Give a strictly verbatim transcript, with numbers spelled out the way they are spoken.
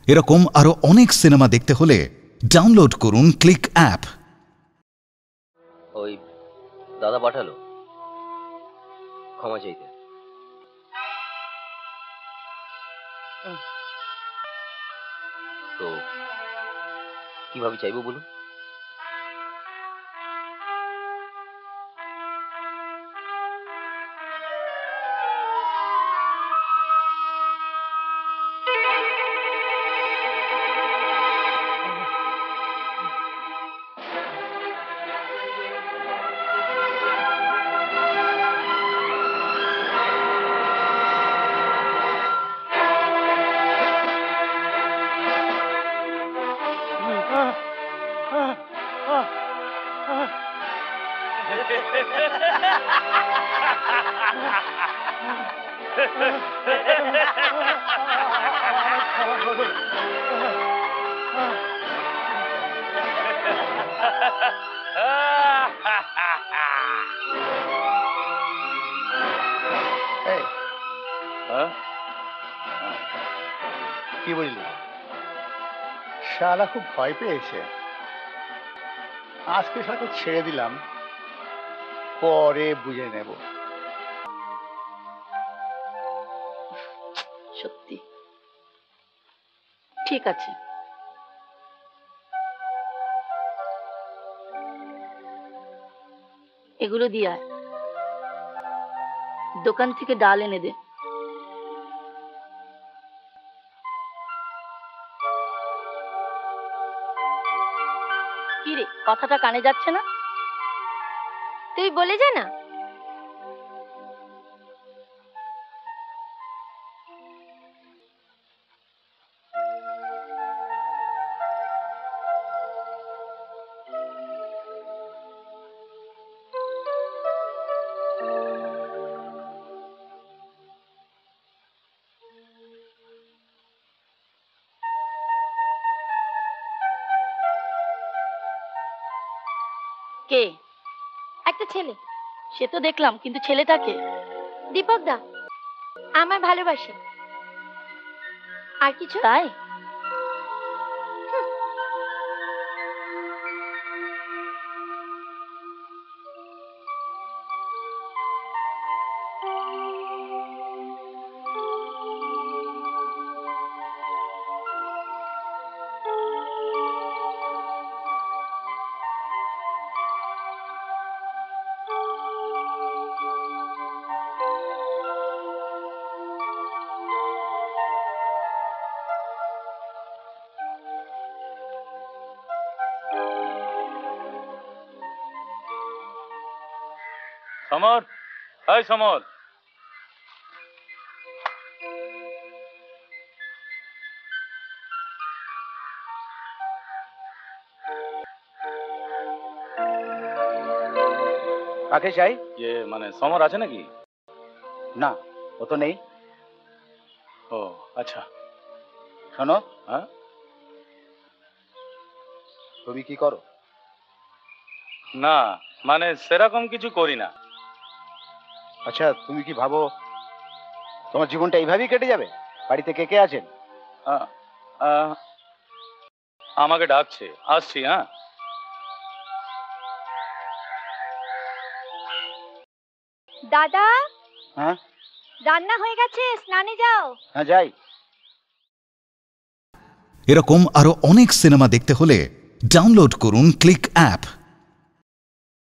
এরকম আরো অনেক সিনেমা দেখতে হলে ডাউনলোড করুন ক্লিক অ্যাপ। ওই দাদা পাঠালো ক্ষমা চাইতে। তো কিভাবে চাইবো বলুন? কি বুঝলি? শালা খুব ভয় পেয়েছে। আজকে শালাকে ছেড়ে দিলাম, পরে বুঝে নেব। সত্যি ঠিক আছে। এগুলো দিয়ে আয়, দোকান থেকে ডাল এনে দে। কি রে, কথাটা কানে যাচ্ছে না? তুই বলে যা না। কে? একটা ছেলে। সে তো দেখলাম, কিন্তু ছেলেটাকে? দীপক দা, আমার ভালোবাসে। আর কিছু? তাই? সমর, এই সমর, কাকে চাই? ইয়ে মানে সমর আছে নাকি? না, ও তো নেই। ও আচ্ছা। শোনো, হ্যাঁ, তুমি কি করো? না মানে সেরকম কিছু করি না। আচ্ছা, তুমি কি ভাবো তোমার জীবনটা এইভাবেই কেটে যাবে? বাড়িতে কে কে আছেন? আ- আ- আমাকে ডাকছে, আসছি। হ্যাঁ, দাদা, হ্যাঁ রান্না হয়ে গেছে, স্নানে যাও। হ্যাঁ যাই। এরকম আরো অনেক সিনেমা দেখতে হলে ডাউনলোড করুন ক্লিক অ্যাপ।